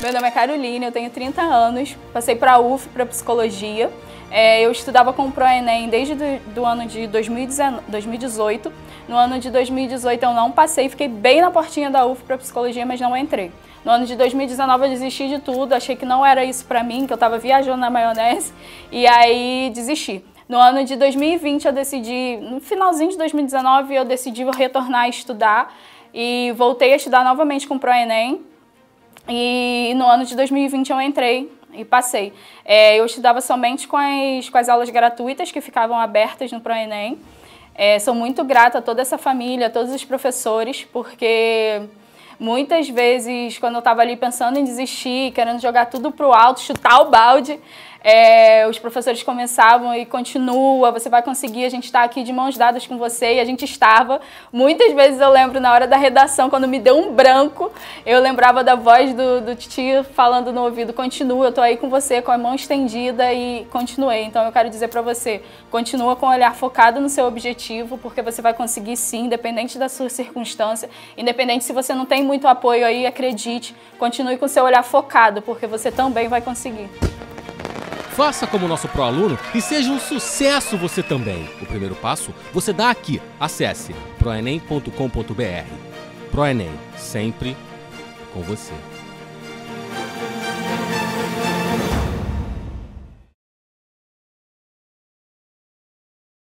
Meu nome é Caroline, eu tenho 30 anos, passei para a UF, para Psicologia. Eu estudava com o ProEnem desde o ano de 2018. No ano de 2018 eu não passei, fiquei bem na portinha da UF para Psicologia, mas não entrei. No ano de 2019 eu desisti de tudo, achei que não era isso para mim, que eu estava viajando na maionese, e aí desisti. No ano de 2020 eu decidi, no finalzinho de 2019 eu decidi retornar a estudar e voltei a estudar novamente com o ProEnem. E no ano de 2020 eu entrei e passei. Eu estudava somente com as aulas gratuitas que ficavam abertas no ProEnem. Sou muito grata a toda essa família, a todos os professores, porque muitas vezes, quando eu estava ali pensando em desistir, querendo jogar tudo pro alto, chutar o balde, os professores começavam e continua, você vai conseguir, a gente está aqui de mãos dadas com você, e a gente estava. Muitas vezes eu lembro na hora da redação, quando me deu um branco, eu lembrava da voz do titio falando no ouvido, continua, eu estou aí com você, com a mão estendida, e continuei. Então eu quero dizer para você, continua com o olhar focado no seu objetivo, porque você vai conseguir sim, independente da sua circunstância, independente se você não tem muito apoio aí, acredite, continue com o seu olhar focado, porque você também vai conseguir. Faça como nosso pró-aluno e seja um sucesso você também. O primeiro passo você dá aqui. Acesse proenem.com.br. ProEnem, sempre com você.